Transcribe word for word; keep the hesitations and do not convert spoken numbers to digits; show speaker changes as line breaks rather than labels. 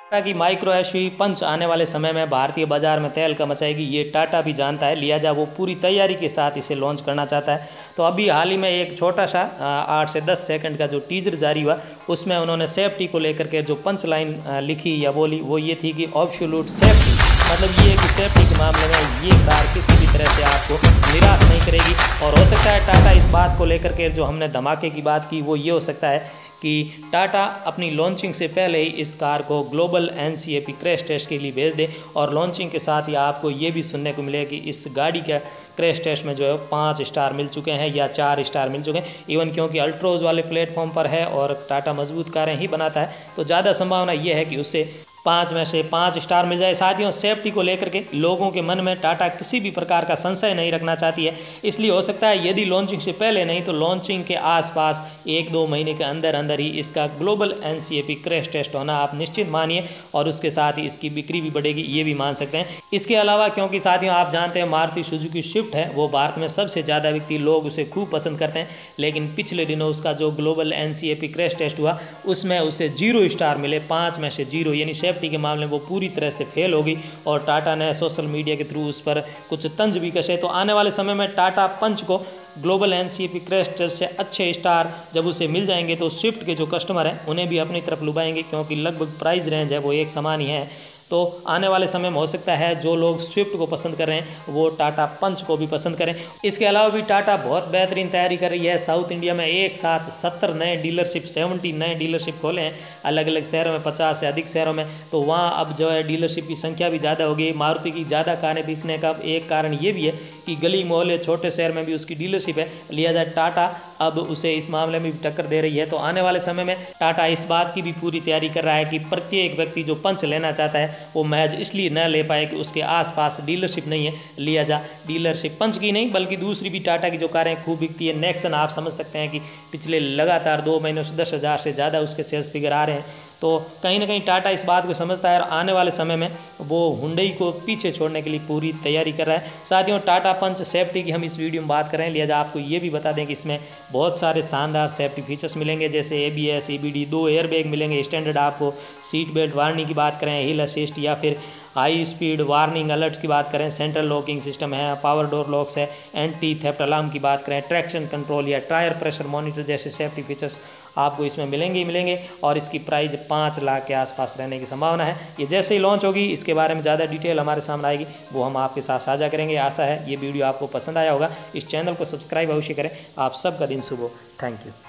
टाटा की micro SUV पंच आने वाले समय में भारतीय बाजार में तहलका मचाएगी, ये टाटा भी जानता है, लिहाजा वो पूरी तैयारी के साथ इसे लॉन्च करना चाहता है। तो अभी हाल ही में एक छोटा सा आठ से दस सेकंड का जो टीजर जारी हुआ, उसमें उन्होंने सेफ्टी को लेकर के जो पंच लाइन लिखी या बोली वो ये थी कि एब्सोल्यूट सेफ्टी, मतलब ये कि सेफ्टी के मामले में ये कार किसी भी तरह से आपको निराश नहीं करेगी। और हो सकता है टाटा इस बात को लेकर के, जो हमने धमाके की बात की, वो ये हो सकता है कि टाटा अपनी लॉन्चिंग से पहले ही इस कार को global N C A P crash test के लिए भेज दे। और लॉन्चिंग के साथ ही आपको ये भी सुनने को मिलेगा कि इस गाड़ी का क्रैश टेस्ट में जो है पाँच स्टार मिल चुके हैं या चार स्टार मिल चुके हैं। इवन क्योंकि अल्ट्रोज वाले प्लेटफॉर्म पर है और टाटा मजबूत कारें ही बनाता है, तो ज़्यादा संभावना ये है कि उससे पाँच में से पाँच स्टार मिल जाए। साथियों, सेफ्टी को लेकर के लोगों के मन में टाटा किसी भी प्रकार का संशय नहीं रखना चाहती है, इसलिए हो सकता है यदि लॉन्चिंग से पहले नहीं तो लॉन्चिंग के आसपास एक दो महीने के अंदर अंदर ही इसका global N C A P crash test होना आप निश्चित मानिए, और उसके साथ ही इसकी बिक्री भी बढ़ेगी, ये भी मान सकते हैं। इसके अलावा क्योंकि साथियों आप जानते हैं मारुति सुजुकी स्विफ्ट है वो भारत में सबसे ज़्यादा बिकती, लोग उसे खूब पसंद करते हैं, लेकिन पिछले दिनों उसका जो global N C A P crash test हुआ उसमें उसे जीरो स्टार मिले, पाँच में से जीरो, यानी सेफ्टी के मामले में वो पूरी तरह से फेल होगी। और टाटा ने सोशल मीडिया के थ्रू उस पर कुछ तंज भी कसे। तो आने वाले समय में टाटा पंच को global N C A P crash test से अच्छे स्टार जब उसे मिल जाएंगे तो स्विफ्ट के जो कस्टमर हैं उन्हें भी अपनी तरफ लुभाएंगे, क्योंकि लगभग प्राइस रेंज है वो एक समान ही है। तो आने वाले समय में हो सकता है जो लोग स्विफ्ट को पसंद कर रहे हैं वो टाटा पंच को भी पसंद करें। इसके अलावा भी टाटा बहुत बेहतरीन तैयारी कर रही है। साउथ इंडिया में एक साथ सत्तर नए डीलरशिप सत्तर नए डीलरशिप खोले हैं अलग अलग शहरों में, पचास से अधिक शहरों में। तो वहाँ अब जो है डीलरशिप की संख्या भी ज़्यादा होगी। मारुति की ज़्यादा कारें बिकने का एक कारण ये भी है कि गली मोहल्ले छोटे शहर में भी उसकी डीलरशिप है, लिहाजा टाटा अब उसे इस मामले में भी टक्कर दे रही है। तो आने वाले समय में टाटा इस बात की भी पूरी तैयारी कर रहा है कि प्रत्येक व्यक्ति जो पंच लेना चाहता है वो महज इसलिए न ले पाए कि उसके आसपास डीलरशिप नहीं है, लिहाजा डीलरशिप पंच की नहीं बल्कि दूसरी भी टाटा की जो कारें खूब बिकती है। नेक्सन आप समझ सकते हैं कि पिछले लगातार दो महीनों से दस हज़ार से ज़्यादा उसके सेल्स फिगर आ रहे हैं। तो कहीं ना कहीं टाटा इस बात को समझता है और आने वाले समय में वो हुंडई को पीछे छोड़ने के लिए पूरी तैयारी कर रहा है। साथियों, टाटा पंच सेफ्टी की हम इस वीडियो में बात कर रहे हैं, लिहाजा आपको ये भी बता दें कि इसमें बहुत सारे शानदार सेफ्टी फीचर्स मिलेंगे, जैसे A B S, E B D, दो एयरबैग मिलेंगे स्टैंडर्ड आपको, सीट बेल्ट वार्निंग की बात करें, हिल असिस्ट या फिर हाई स्पीड वार्निंग अलर्ट की बात करें, सेंट्रल लॉकिंग सिस्टम है, पावर डोर लॉक्स है, एंटी थेफ्ट अलार्म की बात करें, ट्रैक्शन कंट्रोल या टायर प्रेशर मॉनिटर जैसे सेफ्टी फीचर्स आपको इसमें मिलेंगे ही मिलेंगे। और इसकी प्राइस पाँच लाख के आसपास रहने की संभावना है। ये जैसे ही लॉन्च होगी इसके बारे में ज़्यादा डिटेल हमारे सामने आएगी, वो हम आपके साथ साझा करेंगे। आशा है ये वीडियो आपको पसंद आया होगा। इस चैनल को सब्सक्राइब अवश्य करें। आप सबका दिन शुभ हो। Thank you.